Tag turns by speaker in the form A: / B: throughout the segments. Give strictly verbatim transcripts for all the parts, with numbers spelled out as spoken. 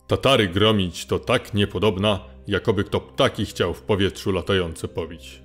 A: Tatary gromić to tak niepodobna, jakoby kto ptaki chciał w powietrzu latające pobić.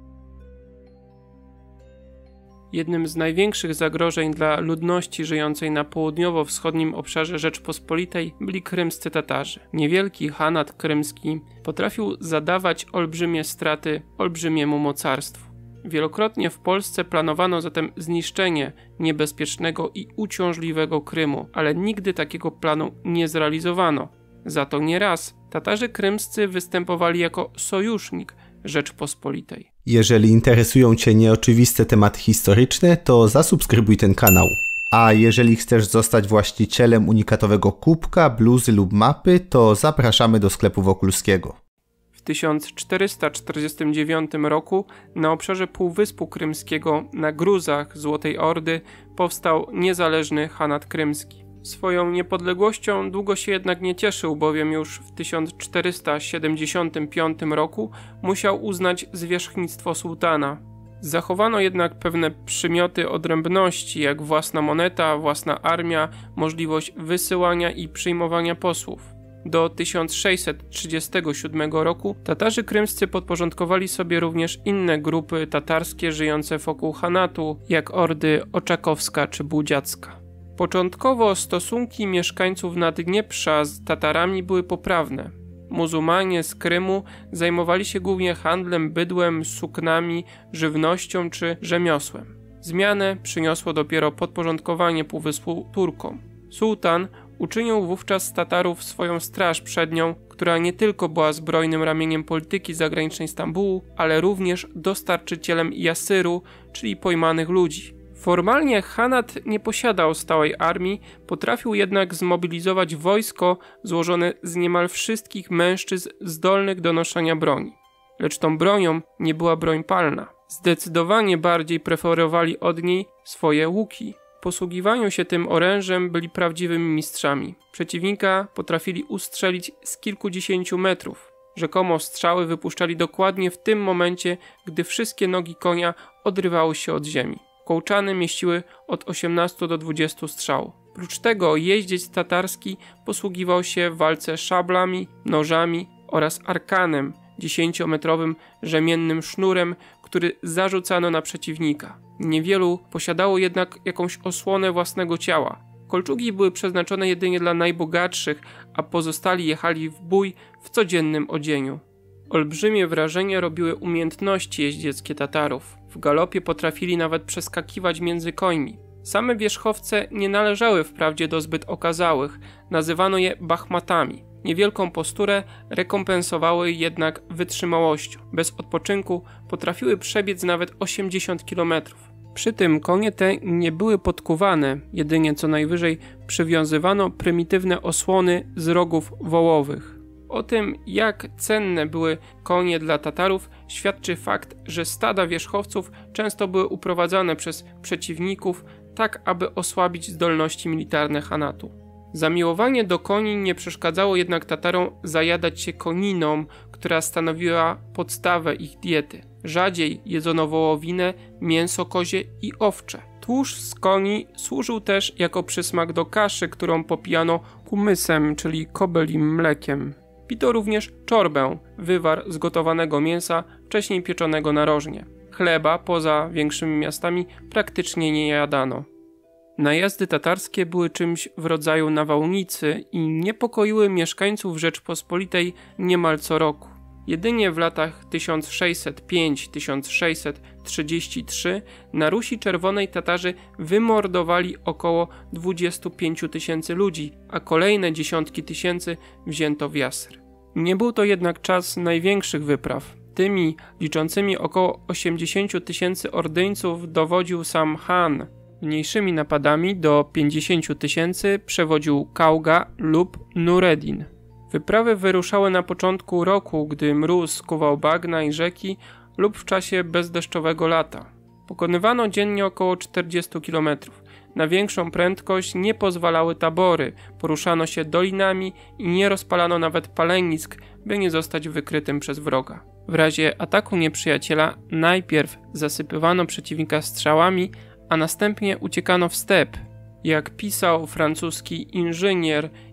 B: Jednym z największych zagrożeń dla ludności żyjącej na południowo-wschodnim obszarze Rzeczpospolitej byli krymscy Tatarzy. Niewielki Hanat krymski potrafił zadawać olbrzymie straty olbrzymiemu mocarstwu. Wielokrotnie w Polsce planowano zatem zniszczenie niebezpiecznego i uciążliwego Krymu, ale nigdy takiego planu nie zrealizowano. Za to nieraz Tatarzy krymscy występowali jako sojusznik Rzeczpospolitej.
C: Jeżeli interesują Cię nieoczywiste tematy historyczne, to zasubskrybuj ten kanał. A jeżeli chcesz zostać właścicielem unikatowego kubka, bluzy lub mapy, to zapraszamy do sklepu Wokulskiego.
B: W tysiąc czterysta czterdziestym dziewiątym roku na obszarze Półwyspu Krymskiego na gruzach Złotej Ordy powstał niezależny Hanat krymski. Swoją niepodległością długo się jednak nie cieszył, bowiem już w tysiąc czterysta siedemdziesiątym piątym roku musiał uznać zwierzchnictwo sułtana. Zachowano jednak pewne przymioty odrębności, jak własna moneta, własna armia, możliwość wysyłania i przyjmowania posłów. Do tysiąc sześćset trzydziestego siódmego roku Tatarzy krymscy podporządkowali sobie również inne grupy tatarskie żyjące wokół Hanatu, jak ordy Oczakowska czy Budziacka. Początkowo stosunki mieszkańców Naddnieprza z Tatarami były poprawne. Muzułmanie z Krymu zajmowali się głównie handlem bydłem, suknami, żywnością czy rzemiosłem. Zmianę przyniosło dopiero podporządkowanie półwyspu Turkom. Sułtan uczynił wówczas z Tatarów swoją straż przednią, która nie tylko była zbrojnym ramieniem polityki zagranicznej Stambułu, ale również dostarczycielem jasyru, czyli pojmanych ludzi. Formalnie Hanat nie posiadał stałej armii, potrafił jednak zmobilizować wojsko złożone z niemal wszystkich mężczyzn zdolnych do noszenia broni. Lecz tą bronią nie była broń palna. Zdecydowanie bardziej preferowali od niej swoje łuki. W posługiwaniu się tym orężem byli prawdziwymi mistrzami. Przeciwnika potrafili ustrzelić z kilkudziesięciu metrów. Rzekomo strzały wypuszczali dokładnie w tym momencie, gdy wszystkie nogi konia odrywały się od ziemi. Kołczany mieściły od osiemnastu do dwudziestu strzał. Prócz tego jeździec tatarski posługiwał się w walce szablami, nożami oraz arkanem, dziesięciometrowym rzemiennym sznurem, który zarzucano na przeciwnika. Niewielu posiadało jednak jakąś osłonę własnego ciała. Kolczugi były przeznaczone jedynie dla najbogatszych, a pozostali jechali w bój w codziennym odzieniu. Olbrzymie wrażenie robiły umiejętności jeździeckie Tatarów. W galopie potrafili nawet przeskakiwać między końmi. Same wierzchowce nie należały wprawdzie do zbyt okazałych, nazywano je bachmatami. Niewielką posturę rekompensowały jednak wytrzymałością. Bez odpoczynku potrafiły przebiec nawet osiemdziesiąt kilometrów. Przy tym konie te nie były podkuwane, jedynie co najwyżej przywiązywano prymitywne osłony z rogów wołowych. O tym, jak cenne były konie dla Tatarów, świadczy fakt, że stada wierzchowców często były uprowadzane przez przeciwników, tak aby osłabić zdolności militarne Hanatu. Zamiłowanie do koni nie przeszkadzało jednak Tatarom zajadać się koniną, która stanowiła podstawę ich diety. Rzadziej jedzono wołowinę, mięso kozie i owcze. Tłuszcz z koni służył też jako przysmak do kaszy, którą popijano kumysem, czyli kobylim mlekiem. Pito również czorbę, wywar z gotowanego mięsa, wcześniej pieczonego narożnie. Chleba poza większymi miastami praktycznie nie jadano. Najazdy tatarskie były czymś w rodzaju nawałnicy i niepokoiły mieszkańców Rzeczpospolitej niemal co roku. Jedynie w latach tysiąc sześćset piąty do tysiąc sześćset trzydziestego trzeciego na Rusi Czerwonej Tatarzy wymordowali około dwudziestu pięciu tysięcy ludzi, a kolejne dziesiątki tysięcy wzięto w Jasyr. Nie był to jednak czas największych wypraw. Tymi, liczącymi około osiemdziesięciu tysięcy ordyńców, dowodził sam Han. Mniejszymi napadami do pięćdziesięciu tysięcy przewodził Kauga lub Nureddin. Wyprawy wyruszały na początku roku, gdy mróz skuwał bagna i rzeki, lub w czasie bezdeszczowego lata. Pokonywano dziennie około czterdziestu kilometrów. Na większą prędkość nie pozwalały tabory, poruszano się dolinami i nie rozpalano nawet palenisk, by nie zostać wykrytym przez wroga. W razie ataku nieprzyjaciela najpierw zasypywano przeciwnika strzałami, a następnie uciekano w step. Jak pisał francuski inżynier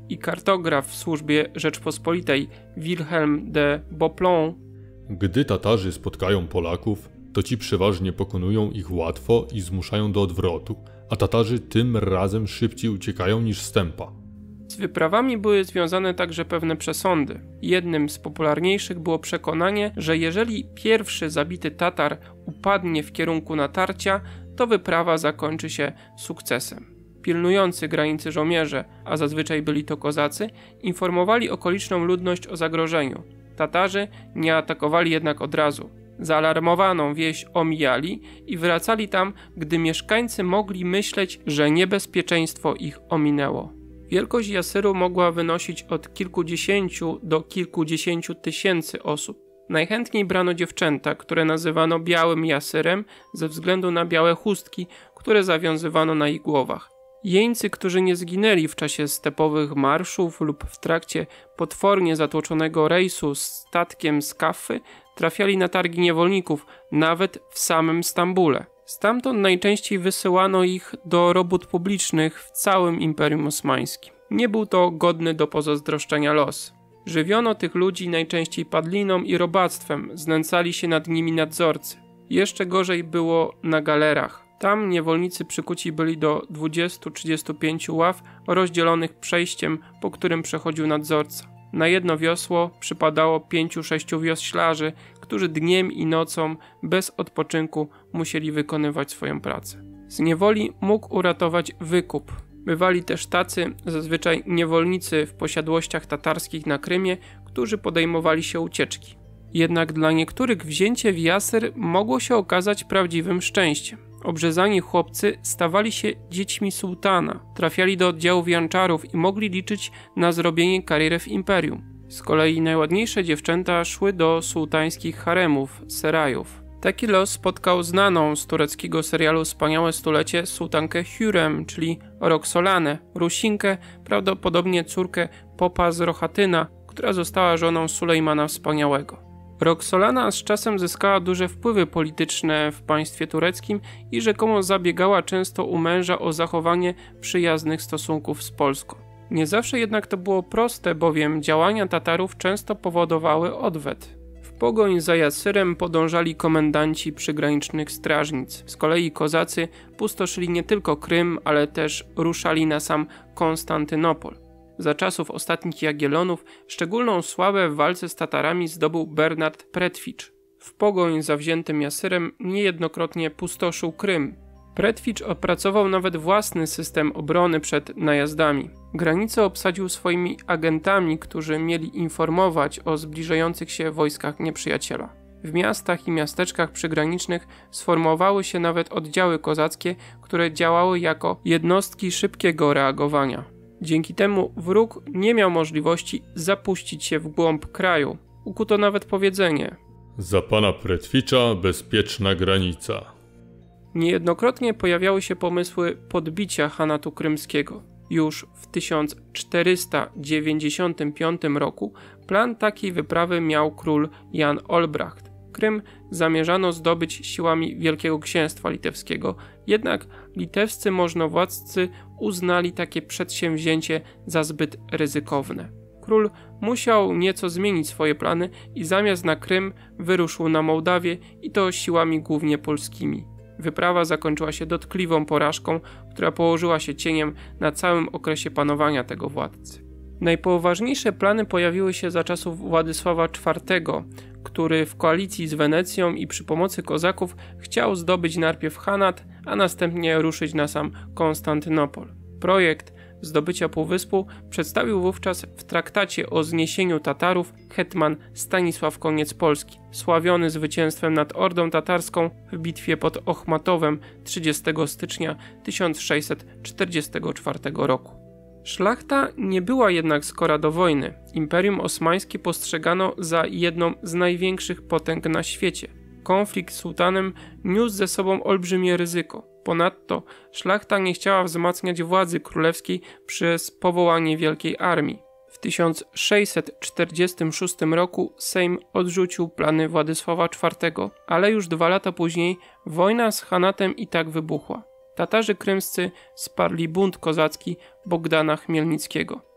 B: i kartograf w służbie Rzeczpospolitej Wilhelm de Boplon:
A: Gdy Tatarzy spotkają Polaków, to ci przeważnie pokonują ich łatwo i zmuszają do odwrotu, a Tatarzy tym razem szybciej uciekają niż stępa.
B: Z wyprawami były związane także pewne przesądy. Jednym z popularniejszych było przekonanie, że jeżeli pierwszy zabity Tatar upadnie w kierunku natarcia, to wyprawa zakończy się sukcesem. Pilnujący granicy żołnierze, a zazwyczaj byli to kozacy, informowali okoliczną ludność o zagrożeniu. Tatarzy nie atakowali jednak od razu. Zaalarmowaną wieś omijali i wracali tam, gdy mieszkańcy mogli myśleć, że niebezpieczeństwo ich ominęło. Wielkość Jasyru mogła wynosić od kilkudziesięciu do kilkudziesięciu tysięcy osób. Najchętniej brano dziewczęta, które nazywano białym Jasyrem ze względu na białe chustki, które zawiązywano na ich głowach. Jeńcy, którzy nie zginęli w czasie stepowych marszów lub w trakcie potwornie zatłoczonego rejsu z statkiem z Kaffy, trafiali na targi niewolników, nawet w samym Stambule. Stamtąd najczęściej wysyłano ich do robót publicznych w całym Imperium Osmańskim. Nie był to godny do pozazdroszczenia los. Żywiono tych ludzi najczęściej padliną i robactwem, znęcali się nad nimi nadzorcy. Jeszcze gorzej było na galerach. Tam niewolnicy przykuci byli do dwudziestu do trzydziestu pięciu ław rozdzielonych przejściem, po którym przechodził nadzorca. Na jedno wiosło przypadało pięciu sześciu wioślarzy, którzy dniem i nocą bez odpoczynku musieli wykonywać swoją pracę. Z niewoli mógł uratować wykup. Bywali też tacy, zazwyczaj niewolnicy w posiadłościach tatarskich na Krymie, którzy podejmowali się ucieczki. Jednak dla niektórych wzięcie w Jasyr mogło się okazać prawdziwym szczęściem. Obrzezani chłopcy stawali się dziećmi sułtana, trafiali do oddziałów janczarów i mogli liczyć na zrobienie kariery w imperium. Z kolei najładniejsze dziewczęta szły do sułtańskich haremów, serajów. Taki los spotkał znaną z tureckiego serialu Wspaniałe Stulecie sułtankę Hürrem, czyli Roxolanę, Rusinkę, prawdopodobnie córkę popa z Rochatyna, która została żoną Sulejmana Wspaniałego. Roxolana z czasem zyskała duże wpływy polityczne w państwie tureckim i rzekomo zabiegała często u męża o zachowanie przyjaznych stosunków z Polską. Nie zawsze jednak to było proste, bowiem działania Tatarów często powodowały odwet. W pogoń za Jasyrem podążali komendanci przygranicznych strażnic. Z kolei kozacy pustoszyli nie tylko Krym, ale też ruszali na sam Konstantynopol. Za czasów ostatnich Jagiellonów szczególną sławę w walce z Tatarami zdobył Bernard Pretwicz. W pogoń za wziętym Jasyrem niejednokrotnie pustoszył Krym. Pretwicz opracował nawet własny system obrony przed najazdami. Granice obsadził swoimi agentami, którzy mieli informować o zbliżających się wojskach nieprzyjaciela. W miastach i miasteczkach przygranicznych sformowały się nawet oddziały kozackie, które działały jako jednostki szybkiego reagowania. Dzięki temu wróg nie miał możliwości zapuścić się w głąb kraju. Ukuto nawet powiedzenie:
A: za pana Pretwicza bezpieczna granica.
B: Niejednokrotnie pojawiały się pomysły podbicia Hanatu Krymskiego. Już w tysiąc czterysta dziewięćdziesiątym piątym roku plan takiej wyprawy miał król Jan Olbracht. Krym zamierzano zdobyć siłami Wielkiego Księstwa Litewskiego, jednak litewscy możnowładcy uznali takie przedsięwzięcie za zbyt ryzykowne. Król musiał nieco zmienić swoje plany i zamiast na Krym wyruszył na Mołdawię i to siłami głównie polskimi. Wyprawa zakończyła się dotkliwą porażką, która położyła się cieniem na całym okresie panowania tego władcy. Najpoważniejsze plany pojawiły się za czasów Władysława czwartego, który w koalicji z Wenecją i przy pomocy kozaków chciał zdobyć najpierw Hanat, a następnie ruszyć na sam Konstantynopol. Projekt zdobycia półwyspu przedstawił wówczas w traktacie o zniesieniu Tatarów hetman Stanisław Koniec Polski, sławiony zwycięstwem nad Ordą Tatarską w bitwie pod Ochmatowem trzydziestego stycznia tysiąc sześćset czterdziestego czwartego roku. Szlachta nie była jednak skora do wojny. Imperium Osmańskie postrzegano za jedną z największych potęg na świecie. Konflikt z sułtanem niósł ze sobą olbrzymie ryzyko. Ponadto szlachta nie chciała wzmacniać władzy królewskiej przez powołanie wielkiej armii. W tysiąc sześćset czterdziestym szóstym roku Sejm odrzucił plany Władysława czwartego, ale już dwa lata później wojna z Hanatem i tak wybuchła. Tatarzy krymscy sparli bunt kozacki Bogdana Chmielnickiego.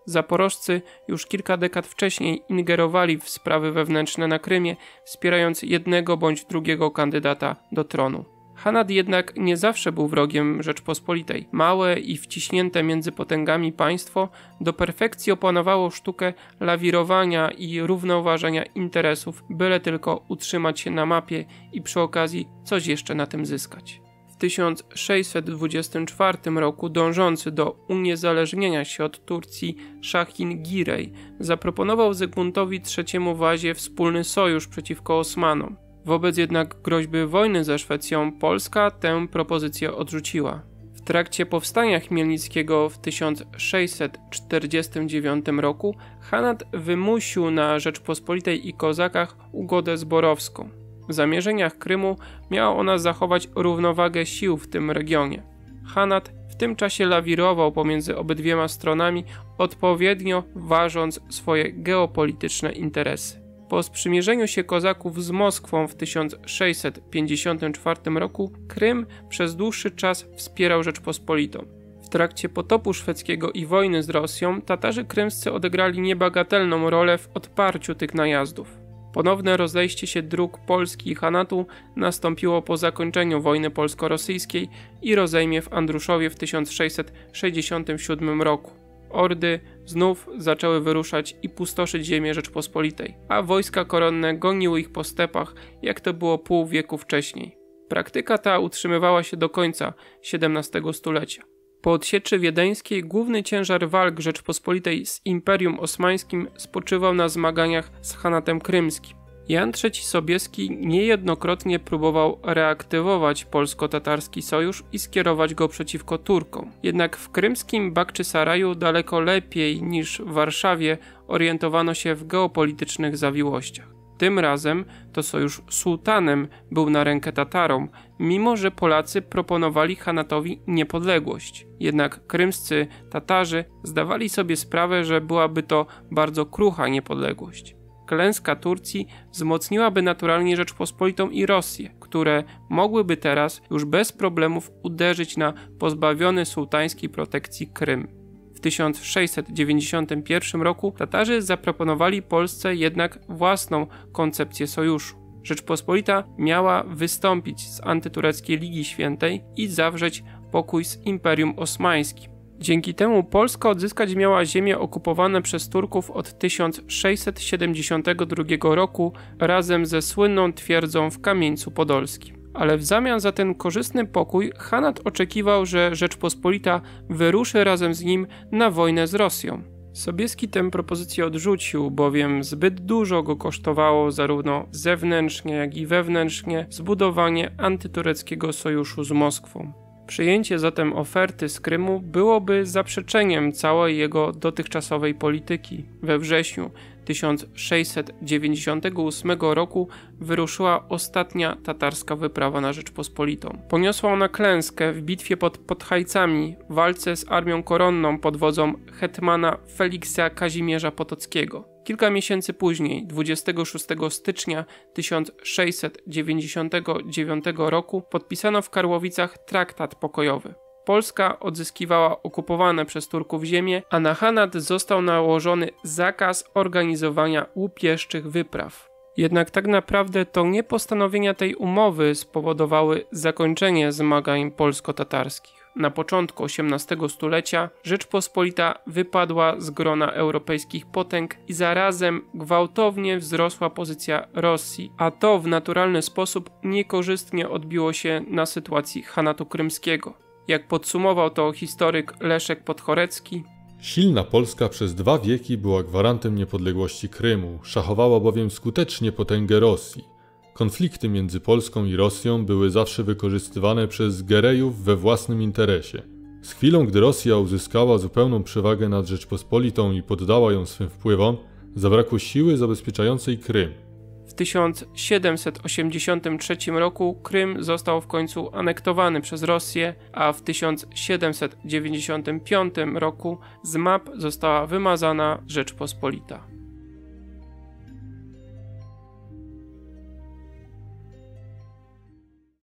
B: Zaporożcy już kilka dekad wcześniej ingerowali w sprawy wewnętrzne na Krymie, wspierając jednego bądź drugiego kandydata do tronu. Hanat jednak nie zawsze był wrogiem Rzeczpospolitej. Małe i wciśnięte między potęgami państwo do perfekcji opanowało sztukę lawirowania i równoważenia interesów, byle tylko utrzymać się na mapie i przy okazji coś jeszcze na tym zyskać. W tysiąc sześćset dwudziestym czwartym roku dążący do uniezależnienia się od Turcji Szachin Girej zaproponował Zygmuntowi trzeciemu Wazie wspólny sojusz przeciwko Osmanom. Wobec jednak groźby wojny ze Szwecją Polska tę propozycję odrzuciła. W trakcie powstania chmielnickiego w tysiąc sześćset czterdziestym dziewiątym roku Hanat wymusił na Rzeczpospolitej i Kozakach ugodę zborowską. W zamierzeniach Krymu miała ona zachować równowagę sił w tym regionie. Hanat w tym czasie lawirował pomiędzy obydwiema stronami, odpowiednio ważąc swoje geopolityczne interesy. Po sprzymierzeniu się Kozaków z Moskwą w tysiąc sześćset pięćdziesiątym czwartym roku Krym przez dłuższy czas wspierał Rzeczpospolitą. W trakcie potopu szwedzkiego i wojny z Rosją Tatarzy krymscy odegrali niebagatelną rolę w odparciu tych najazdów. Ponowne rozejście się dróg Polski i Hanatu nastąpiło po zakończeniu wojny polsko-rosyjskiej i rozejmie w Andruszowie w tysiąc sześćset sześćdziesiątym siódmym roku. Ordy znów zaczęły wyruszać i pustoszyć ziemię Rzeczpospolitej, a wojska koronne goniły ich po stepach, jak to było pół wieku wcześniej. Praktyka ta utrzymywała się do końca siedemnastego stulecia. Po odsieczy wiedeńskiej główny ciężar walk Rzeczpospolitej z Imperium Osmańskim spoczywał na zmaganiach z Hanatem Krymskim. Jan trzeci Sobieski niejednokrotnie próbował reaktywować polsko-tatarski sojusz i skierować go przeciwko Turkom. Jednak w krymskim Bakczysaraju daleko lepiej niż w Warszawie orientowano się w geopolitycznych zawiłościach. Tym razem to sojusz z sułtanem był na rękę Tatarom, mimo że Polacy proponowali Hanatowi niepodległość. Jednak krymscy Tatarzy zdawali sobie sprawę, że byłaby to bardzo krucha niepodległość. Klęska Turcji wzmocniłaby naturalnie Rzeczpospolitą i Rosję, które mogłyby teraz już bez problemów uderzyć na pozbawiony sułtańskiej protekcji Krym. W tysiąc sześćset dziewięćdziesiątym pierwszym roku Tatarzy zaproponowali Polsce jednak własną koncepcję sojuszu. Rzeczpospolita miała wystąpić z antytureckiej Ligi Świętej i zawrzeć pokój z Imperium Osmańskim. Dzięki temu Polska odzyskać miała ziemie okupowane przez Turków od tysiąc sześćset siedemdziesiątego drugiego roku razem ze słynną twierdzą w Kamieńcu Podolskim. Ale w zamian za ten korzystny pokój Hanat oczekiwał, że Rzeczpospolita wyruszy razem z nim na wojnę z Rosją. Sobieski tę propozycję odrzucił, bowiem zbyt dużo go kosztowało zarówno zewnętrznie, jak i wewnętrznie zbudowanie antytureckiego sojuszu z Moskwą. Przyjęcie zatem oferty z Krymu byłoby zaprzeczeniem całej jego dotychczasowej polityki. We wrześniu tysiąc sześćset dziewięćdziesiątego ósmego roku wyruszyła ostatnia tatarska wyprawa na Rzeczpospolitą. Poniosła ona klęskę w bitwie pod Podhajcami w walce z armią koronną pod wodzą hetmana Feliksa Kazimierza Potockiego. Kilka miesięcy później, dwudziestego szóstego stycznia tysiąc sześćset dziewięćdziesiątego dziewiątego roku, podpisano w Karłowicach traktat pokojowy. Polska odzyskiwała okupowane przez Turków ziemie, a na Hanat został nałożony zakaz organizowania łupieszczych wypraw. Jednak tak naprawdę to nie postanowienia tej umowy spowodowały zakończenie zmagań polsko-tatarskich. Na początku osiemnastego stulecia Rzeczpospolita wypadła z grona europejskich potęg i zarazem gwałtownie wzrosła pozycja Rosji, a to w naturalny sposób niekorzystnie odbiło się na sytuacji Hanatu Krymskiego. Jak podsumował to historyk Leszek Podchorecki:
A: silna Polska przez dwa wieki była gwarantem niepodległości Krymu, szachowała bowiem skutecznie potęgę Rosji. Konflikty między Polską i Rosją były zawsze wykorzystywane przez Gerejów we własnym interesie. Z chwilą, gdy Rosja uzyskała zupełną przewagę nad Rzeczpospolitą i poddała ją swym wpływom, zabrakło siły zabezpieczającej Krym.
B: W tysiąc siedemset osiemdziesiątym trzecim roku Krym został w końcu anektowany przez Rosję, a w tysiąc siedemset dziewięćdziesiątym piątym roku z map została wymazana Rzeczpospolita.